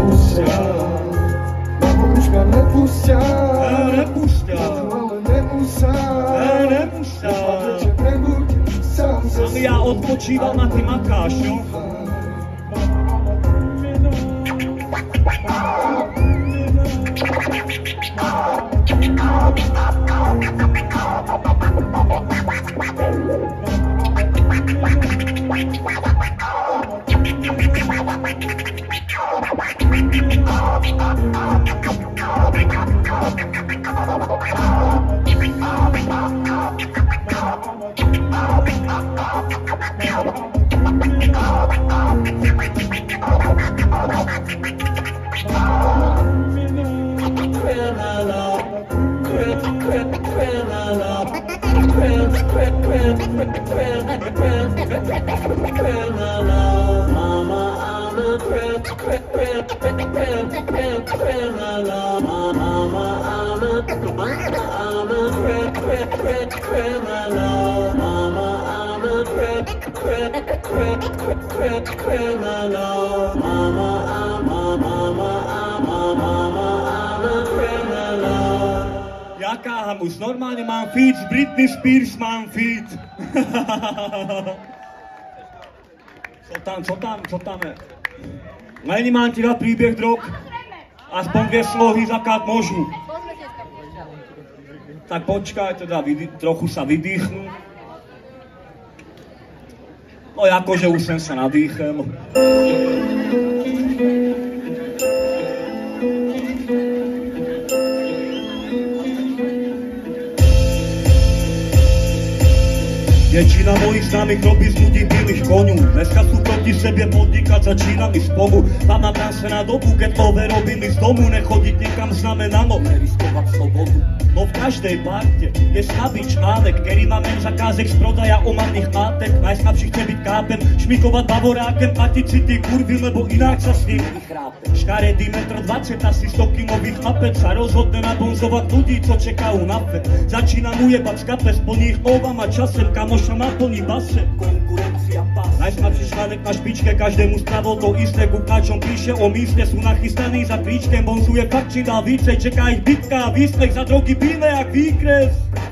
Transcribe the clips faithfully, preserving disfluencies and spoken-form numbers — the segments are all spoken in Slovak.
nepustia, mamo už ma nepustia, nepustia, ale nemusia, nemusia. Že prebuď sám sa. Ale ja odpočívam a ty makáš, jo? Jaká hamus, normálne mám feat, s Britney Spears mám feat. Co tam, co tam, co tam je? Leni, mám ti dať príbeh drog? Aspoň dve slohy zakát môžu. Tak počkaj, teda trochu sa vydýchnu. No akože už som sa nadýchel. Väčšina mojich známych robí z ľudí bielých koňu. Dneska sú proti sebe podnikať, začínali spolu. Pamätám sa na dobu, keď nové robili z domu. Nechodiť niekam znamenalo neriskovať slobodu. No v každej parte je slabý článek, ktorý má men zakázek z prodaja omamných látek. Najslabší chce byť kápem, šmikovať bavorákem, platiť si ty kurvy, lebo inak sa s ním vychrápe. Škaredý metr dvadsať, asi sto kilový chlapec sa rozhodne nabonzovať ľudí, co čekajú na fe. Začína mu jebať z kapes, plný ich ovám a časem, kamoša naplní base. Konkurencia pás. Najslabší článek na špičke, každému spravil to isté, kúkačom píše o míste, sú nachystaní za klíčkem, bonzuje fakt či dal vícej, čeká ich bitka a výslech za drogy bíle jak výkres.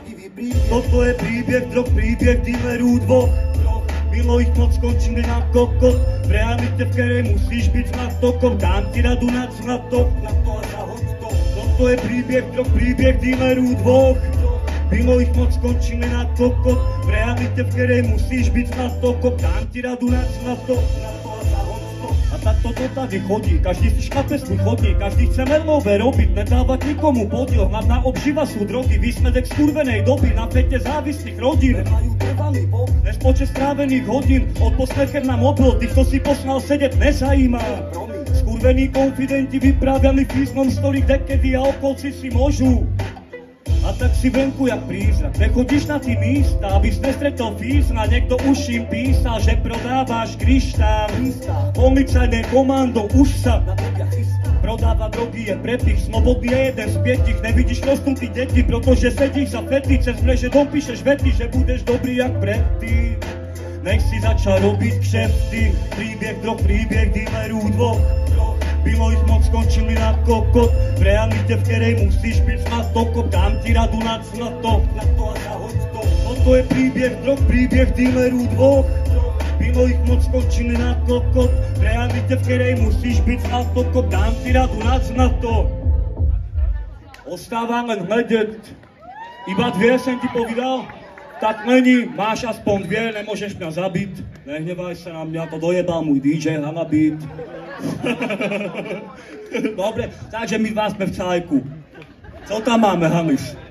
Toto je príbeh drog, príbeh dealerů dvoch. Bylo ich moc, skončíme na kokot. V realite, v ktorej musíš byť nad tokom, dám ti radu nad to, na to a zahoď to. Toto je príbeh drog, príbeh dealerů dvoch. Bylo ich moc, skončíme na kokot. V realite, v ktorej musíš byť nad tokom, dám ti radu nad to, na to a zahoď to. A takto to tady chodí, každý si šlape svůj chodník, každý chce melové robiť, nedávať nikomu podiel. Hlavná obživa sú drogy, výsledek skurvenej doby, na fete závislých rodín. Nemajú trvalý bok, nespočet strávených hodín, odposlecher na mobil, týchto si poslal sedeť nezajíma. Skurvení konfidenti vypráviali fíznom story, dekedy a okolci si môžu. A tak si venku jak prízrak, nechodíš na ty místa, abys nestretol fízna, niekto už im písal, že prodávaš kryštál. Policajné komando už sa na tebia chystá. Prodáva drogy je prepich, slobodný je jeden z pietich, nevidíš rostnutý deti, pretože sedíš za fety, cez mreže dopíšeš vety, že budeš dobrý jak predtým. Nech si začal robiť kšefty, príbeh drog, príbeh dealerů dvoch. Bylo ich moc, skončili na kokot. V realite, v ktorej musíš byť na tokop, dám ti radu nad na to, na to a zahoď to. Toto je príbeh drog, príbeh dealerů dvoch. Bylo ich moc, skončili na kokot. V realite, v ktorej musíš byť na tokop, dám ti radu nad na to. Ostáva len hľadať. Iba dve som ti povedal? Tak není, máš aspoň dvě, nemôžeš mňa zabiť. Nehnevaj sa na mňa, to dojebal môj dý džej Hanabit. Dobre, takže my dva sme v cajku. Co tam máme, Hamis?